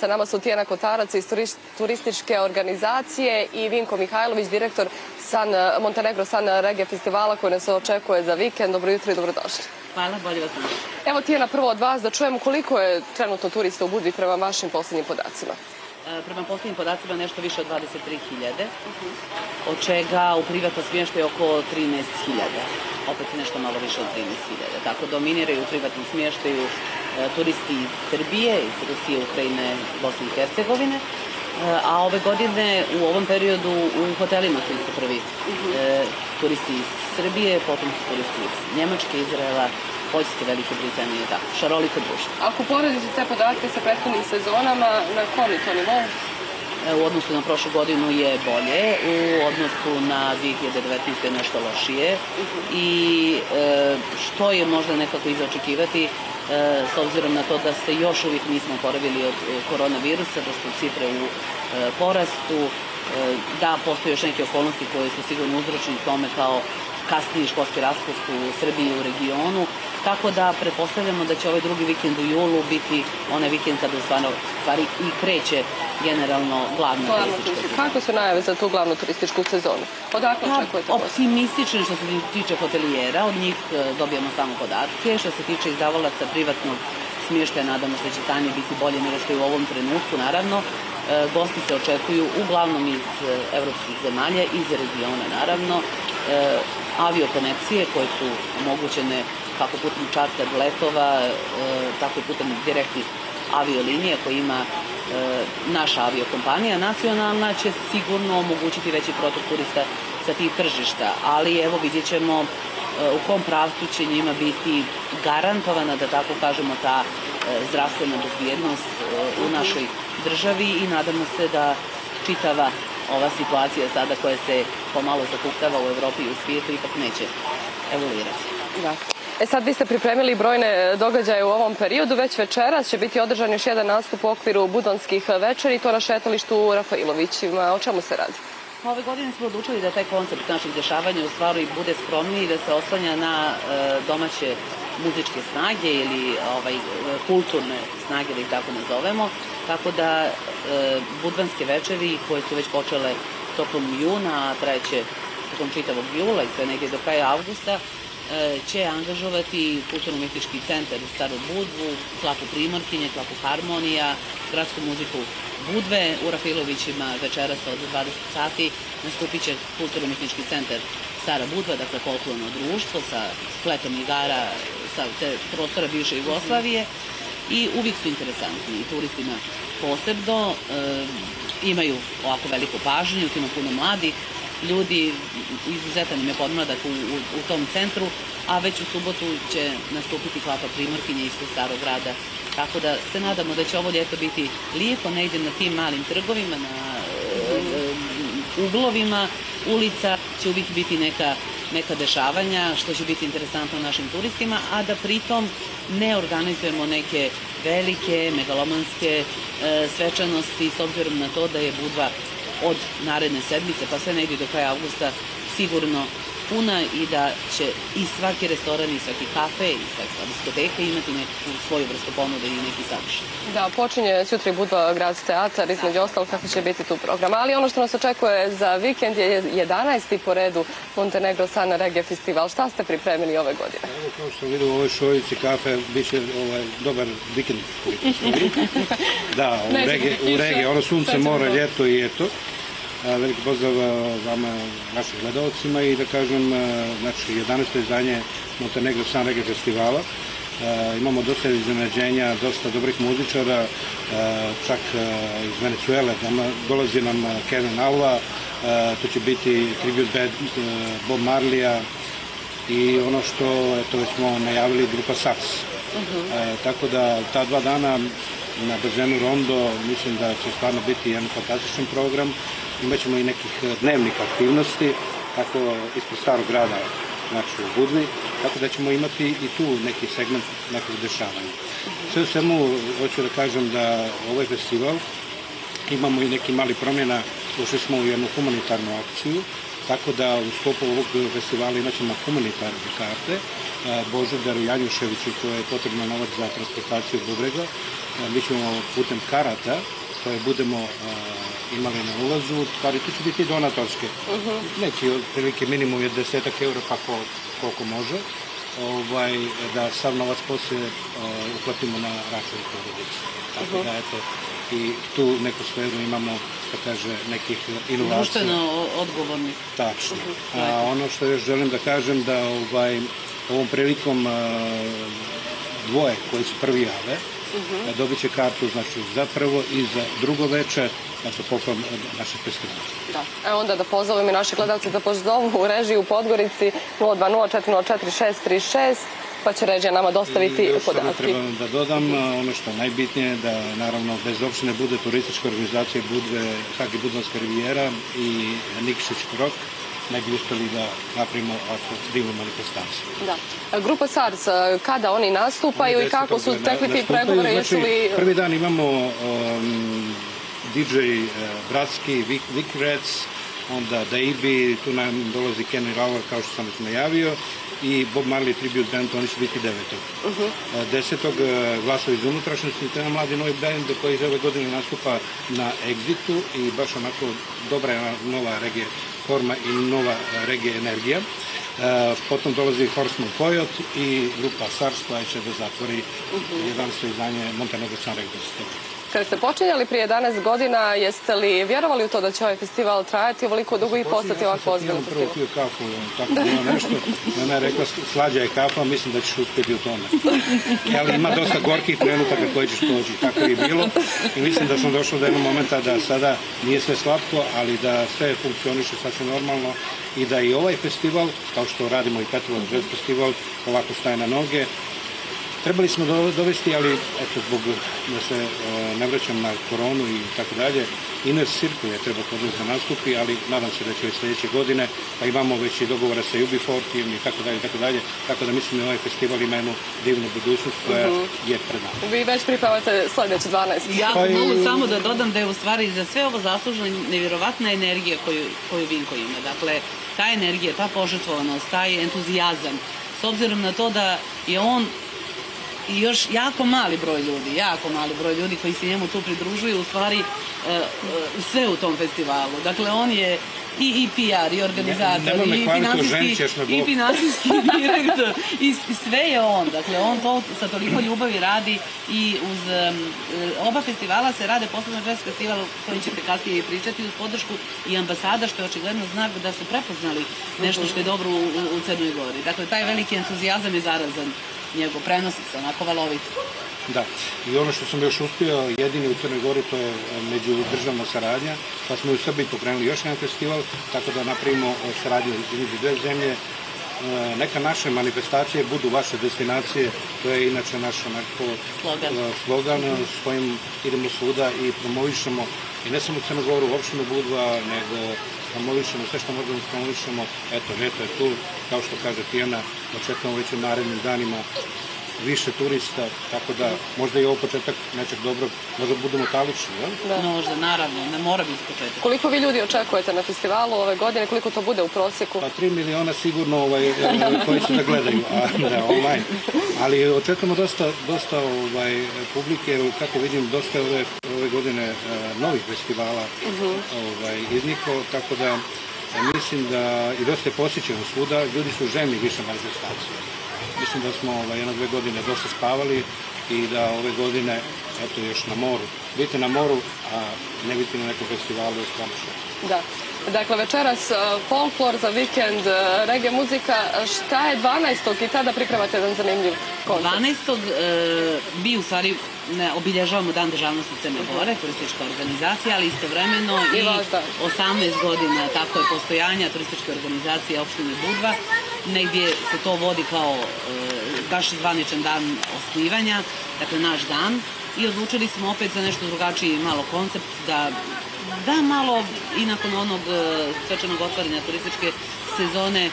Sa nama su Tijana Kotarac iz turističke organizacije i Vinko Mihajlović, direktor Montenegro San Reggae festivala koji nas očekuje za vikend. Dobro jutro i dobrodošli. Hvala, bolje vas našli. Evo Tijana, prvo od vas da čujemo koliko je trenutno turista u Budvi prema vašim posljednjim podacima. Prema posljednjim podacima nešto više od 23.000, od čega u privatnom smještaju oko 13.000, opet nešto malo više od 13.000. Tako dominiraju u privatnom smještaju turisti iz Srbije, iz Rusije, Ukrajine, Bosne i Hercegovine, a ove godine u ovom periodu u hotelima su isto prvi turisti iz Srbije, potom su turisti iz Njemačke, Izraela, Poljske, Velike Britanije, da, šaroliko društvo. Ako poredite te podatke sa prethodnim sezonama, na kom je to nivou? U odnosu na prošlu godinu je bolje, u odnosu na 2019. je nešto lošije i što je možda nekako i za očekivati, s obzirom na to da se još uvijek nismo oporavili od koronavirusa, da su cifre u porastu, da postoje još neke okolnosti koje su sigurno uzročni tome kao kasniji školski raspust u Srbiji i u regionu, tako da pretpostavljamo da će ovaj drugi vikend u julu biti onaj vikend kada u stvari i kreće generalno glavna turistička sezona. Kako su najave za tu glavnu turističku sezonu? Odakle očekujete? Optimistični što se tiče hotelijera, od njih dobijamo samo podatke. Što se tiče izdavalaca privatnog smještaja, nadamo se da će stanje biti bolje nego što je u ovom trenutku, naravno. Gosti se očekuju uglavnom iz evropskih zemalja, iz regiona, naravno. Aviokonekcije koje su omogućene kako putem čarter letova, tako i putem direktnih aviolinija koje ima naša aviokompanija nacionalna će sigurno omogućiti veći protok turista sa tih tržišta, ali evo vidjet ćemo u kom pravcu će njima biti garantovana, da tako kažemo, ta zdravstvena bezbjednost u našoj državi i nadamo se da čitava ova situacija sada koja se pomalo zakuktava u Evropi i u svijetu ipak neće evoluirati. Da. Sad vi ste pripremili brojne događaje u ovom periodu. Već večeras će biti održan još jedan nastup u okviru Budvanskih večeri, to na šetalištu u Rafailovićima. O čemu se radi? Ove godine smo odlučili da taj koncept naših dešavanja u stvari bude skromniji, da se oslanja na domaće muzičke snage ili kulturne snage, da ih tako nazovemo. Tako da Budvanske večeri koje su već počele tokom juna, a trajeće tokom čitavog jula i sve negdje do kraja avgusta, će angažovati Kulturno-umjetnički centar u Staru Budvu, Klapu Primorkinje, Klapu Harmonija, gradsku muziku Budve. U Rafailovićima večeras od 20 sati nastupit će Kulturno-umjetnički centar Stara Budva, dakle folklorno društvo sa spletom igara sa te prostora bivše Jugoslavije i uvijek su interesantni i turistima posebno. Imaju ovako veliku pažnju, ima puno mladih ljudi, izuzetan im je podmladak u tom centru, a već u subotu će nastupiti Klapa Primorkinje ispred Starog grada. Tako da se nadamo da će ovo ljeto biti lijepo, negdje na tim malim trgovima, na uglovima ulica će uvijek biti neka dešavanja, što će biti interesantno našim turistima, a da pritom ne organizujemo neke velike, megalomanske svečanosti, s obzirom na to da je Budva od naredne sedmice pa sve negdje do kraja avgusta sigurno puna i da će i svaki restoran i svaki kafe i svaka diskoteka imati neku svoju vrstu ponude i neki sadržaj. Da, počinje sutra i Budva grad teatar, između ostalog kako će biti tu program. Ali ono što nas očekuje za vikend je 11. po redu Montenegro San Reggae festival. Šta ste pripremili ove godine? Evo kao što vidim u ovoj šojici kafe, bit će dobar vikend. Da, u reggae, ono sunce, more, ljeto i eto. Veliki pozdrav vama, našim gledalcima i da kažem, znači 11. izdanje Montenegro San Reggae festivala. Imamo dosta iznenađenja, dosta dobrih muzičara, čak iz Venezuele, dolazi nam Kevin Alva, to će biti tribute band Bob Marleya i ono što, eto već smo najavili, grupa Sax. Tako da ta 2 dana na bazenu Rondo mislim da će stvarno biti jedan fantastičan program. Imaćemo i nekih dnevnih aktivnosti, tako ispred Starog grada, znači u Budvi, tako da ćemo imati i tu neki segment nekog dešavanja. Sve u svemu, hoću da kažem da ovaj festival imamo i neki mali promjena, ušli smo u jednu humanitarnu akciju, Tako da u sklopu ovog festivala imat ćemo humanitarne karte, Božidaru Janjuševiću koje je potrebno novac za transportaciju bubrega. Mi ćemo putem karata koje budemo imali na ulazu, stvari tu će biti donatorske. Neki otprilike minimum je 10 eura pa koliko može, da sav novac poslije uplatimo na račun porodice. Tako da eto, i tu neku sferu imamo, da kaže, nekih inovacija. Društveno odgovornih. Tačno. A ono što još želim da kažem da ovom prilikom dvoje koji su prvi jave, dobit će kartu znači, za prvo i za drugo večer, znači poklon od našeg festivala. Da. Evo onda da pozovem i naše gledalce da pozovu u režiju u Podgorici 020-404-636, pa će režija nama dostaviti podatke. Još trebam da dodam, ono što je najbitnije, da naravno bez opštine bude turistička organizacija, bude Hag i Budvanska rivijera i Nikšić Krok, ne bi uspeli da napravimo ovakvu divnu manifestaciju. Da. Grupa SARS, kada oni nastupaju i kako su tekli ti pregovore? Znači, prvi dan imamo DJ Bratski, Vic Reds, onda Daibi, tu nam dolazi Kenny Rauer kao što sam već najavio i Bob Marley Tribute Band, oni će biti 9. 10. Glasovi iz unutrašnjosti, to je mladi novi band koji ove godine nastupa na Exitu i baš onako dobra je nova reggae forma i nova reggae energija. Potom dolazi Horseman Coyote i grupa SARS koja će da zatvori 11. izdanje Montenegro Sun Reggae Festival. Kada ste počinjali prije 11 godina, jeste li vjerovali u to da će ovaj festival trajati ovoliko dugo i postati ovako ozbiljan festival? Ja sam prvo pio kafu, tako bilo nešto. Ona je rekla, slađa je kafa, mislim da ćeš uspjeti u tome. Ali ima dosta gorkih trenutaka koji ćeš proći. Tako je bilo. I mislim da sam došao do jednog momenta da sada nije sve slatko, ali da sve funkcioniše sasvim normalno i da i ovaj festival, kao što radimo i Petrovac Jazz festival, ovako staje na noge. Trebali smo dovesti, ali eto, zbog da se ne vraćam na koronu i tako dalje, Inner Circle je treba podržati da nastupi, ali nadam se da će i sljedeće godine, pa imamo već i dogovore sa UB40 i tako dalje, tako da mislim da ovaj festival ima jednu divnu budućnost koja je pred nama. Vi već pripremate sljedeće 12. Ja mogu samo da dodam da je u stvari za sve ovo zaslužena nevjerovatna energija koju Vinko ima. Dakle, ta energija, ta požrtvovanost, taj entuzijazam, s obzirom na to da je on i još jako mali broj ljudi koji se njemu tu pridružuju, u stvari sve u tom festivalu. Dakle, on je i PR, i organizator, i finansijski direktor, i sve je on. Dakle, on to sa toliko ljubavi radi i uz oba festivala se rade posebno jazz festival koji ćete kasnije i pričati uz podršku i ambasada, što je očigledno znak da su prepoznali nešto što je dobro u Crnoj Gori. Dakle, taj veliki entuzijazam je zarazan. Njegov prenosi se onako valovito. Da, i ono što sam još uspio jedini u Crnoj Gori, to je međudržavna saradnja, pa smo u Srbiji pokrenuli još jedan festival, tako da napravimo saradnju između dve zemlje. Neka naše manifestacije budu vaše destinacije, to je inače naš slogan s kojim idemo svuda i promovišemo, i ne samo Crnu Goru, opštinu Budva, nego promovišemo sve što možemo promovišemo. Eto, ljeto je tu, kao što kaže Tijana, očekujemo već u narednim danima više turista, tako da možda i ovo početak nečeg dobrog, možda budemo talični, jel? Da. Možda, naravno, ne mora biti početak. Koliko vi ljudi očekujete na festivalu ove godine, koliko to bude u prosjeku? Pa 3 miliona sigurno koji će da gledaju, online. Ali očekujemo dosta publike, kako vidim, dosta ove godine novih festivala izniklo, tako da mislim da i dosta je posjećeno svuda, ljudi su željni više manifestacije. Mislim da smo 1-2 godine dosta spavali i da ove godine, eto, još na moru. Biti na moru, a ne biti na nekom festivalu je stvarno što. Da. Dakle, večeras folklor, za vikend reggae muzika. Šta je 12. i tada pripremate jedan zanimljiv koncert? 12. mi u stvari obilježavamo Dan državnosti Crne Gore, turistička organizacija, ali istovremeno i 18 godina tako je postojanja turističke organizacije opštine Budva. Negdje se to vodi kao baš zvaničan dan osnivanja, dakle naš dan. I odlučili smo opet za nešto drugačiji malo koncept, da malo i nakon onog svečanog otvaranja turističke sezone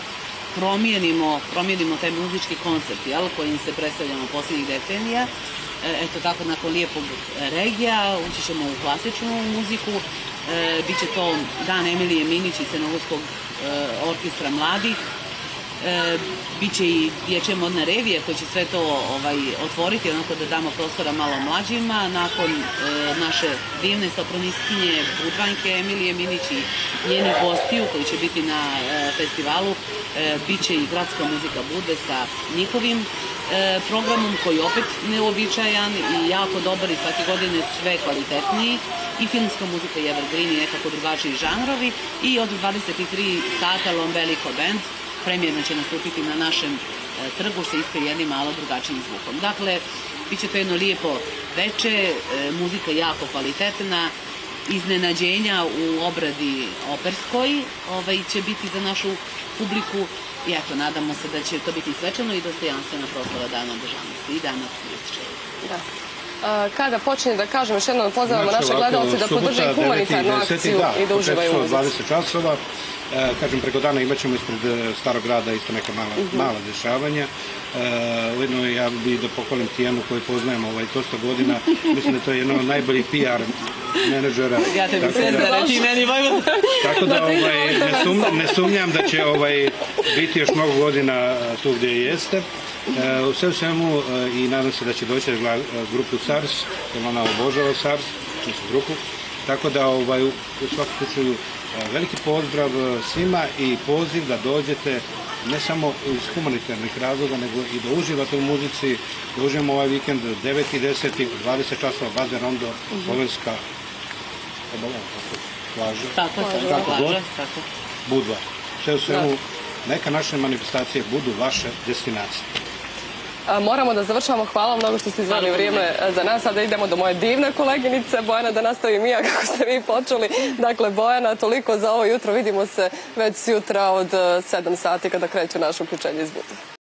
promijenimo taj muzički koncept kojim se predstavljamo posljednjih decenija eto tako, nakon lijepog regija, ući ćemo u klasičnu muziku. Biće to Dan Emilije Minić i Crnogorskog orkestra mladih. Biće i dječje modne revije koje će sve to otvoriti, onako da damo prostora malo mlađima. Nakon naše divne sopranistkinje Budvanjke Emilije Minić i njenih gostiju koji će biti na festivalu, bit će i gradska muzika Budve sa njihovim programom koji je opet neobičajan i jako dobar i svake godine sve kvalitetniji. I filmska muzika i evergreen i nekako drugačiji žanrovi. I od 23 sata Lombeliko band premijerno će nastupiti na našem trgu sa isto jednim malo drugačijim zvukom. Dakle, bit će to jedno lijepo veče, muzika jako kvalitetna, iznenađenja u obradi operskoj će biti za našu publiku i eto, nadamo se da će to biti svečano i dostojanstvena proslava Dana državnosti i Dana turističara. Da. Kada počinje, da kažem, još jednom pozivamo naše gledalce da podrže humanitarnu akciju i da uživaju u muzici. 20 časova. Kažem, preko dana imat ćemo ispred Starog grada isto neka mala dešavanja. Ujedno ja bih da pohvalim Tijanu koju poznajemo dosta godina. Mislim da to je jedan od najboljih PR menadžera. Ja tebi sve reći meni, Vojvod. Tako da ne sumnjam da će biti još mnogo godina tu gdje jeste. U sve u svemu i nadam se da će doći grupu SARS, jer ona obožava SARS, grupu. Tako da u svakom slučaju veliki pozdrav svima i poziv da dođete ne samo iz humanitarnih razloga, nego i da uživate u muzici, da uživamo ovaj vikend 9. i 10. 20 časova Bazen Rondo, Slovenska plaža. Tako god, Budva. Sve u svemu, neka naše manifestacije budu vaše destinacije. Moramo da završavamo. Hvala mnogo što ste izdvojili vrijeme za nas. Sada idemo do moje divne koleginice Bojana, da nastavim i ja kako ste vi počeli. Dakle, Bojana, toliko za ovo jutro. Vidimo se već sutra od 7 sati kada kreće naše uključenje iz Budve.